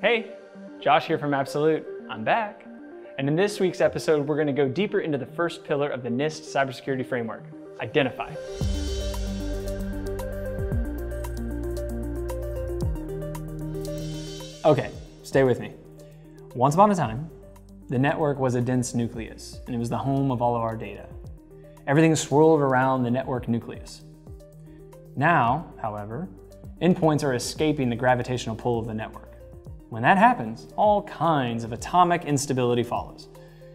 Hey, Josh here from Absolute. I'm back. And in this week's episode, we're going to go deeper into the first pillar of the NIST Cybersecurity framework, identify. Okay, stay with me. Once upon a time, the network was a dense nucleus, and it was the home of all of our data. Everything swirled around the network nucleus. Now, however, endpoints are escaping the gravitational pull of the network. When that happens, all kinds of atomic instability follows.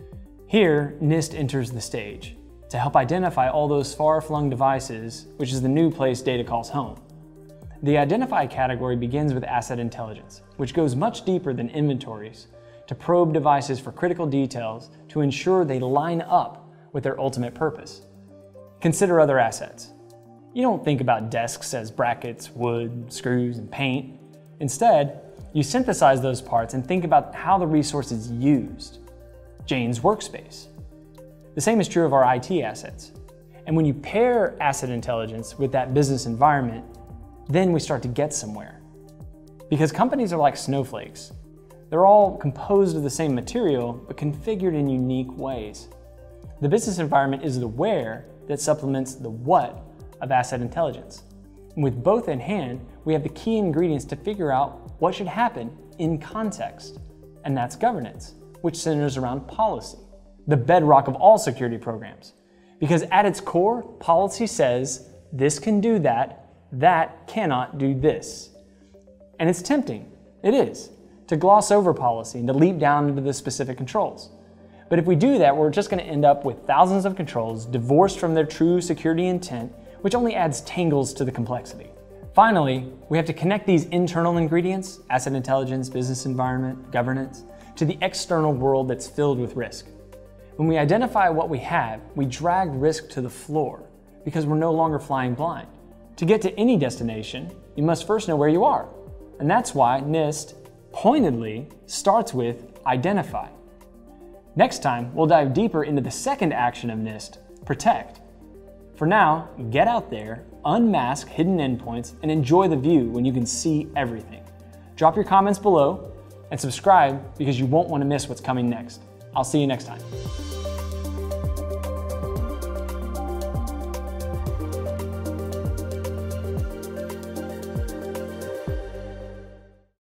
Here, NIST enters the stage to help identify all those far-flung devices, which is the new place data calls home. The identify category begins with asset intelligence, which goes much deeper than inventories to probe devices for critical details to ensure they line up with their ultimate purpose. Consider other assets. You don't think about desks as brackets, wood, screws, and paint. Instead, you synthesize those parts and think about how the resource is used. Jane's workspace. The same is true of our IT assets. And when you pair asset intelligence with that business environment, then we start to get somewhere. Because companies are like snowflakes. They're all composed of the same material, but configured in unique ways. The business environment is the where that supplements the what of asset intelligence. And with both in hand, we have the key ingredients to figure out what should happen in context. And that's governance, which centers around policy, the bedrock of all security programs. Because at its core, policy says, this can do that, that cannot do this. And it's tempting, it is, to gloss over policy and to leap down into the specific controls. But if we do that, we're just going to end up with thousands of controls divorced from their true security intent, which only adds tangles to the complexity. Finally, we have to connect these internal ingredients, asset intelligence, business environment, governance, to the external world that's filled with risk. When we identify what we have, we drag risk to the floor because we're no longer flying blind. To get to any destination, you must first know where you are. And that's why NIST pointedly starts with identify. Next time, we'll dive deeper into the second action of NIST, protect. For now, get out there, unmask hidden endpoints, and enjoy the view when you can see everything. Drop your comments below and subscribe because you won't want to miss what's coming next. I'll see you next time.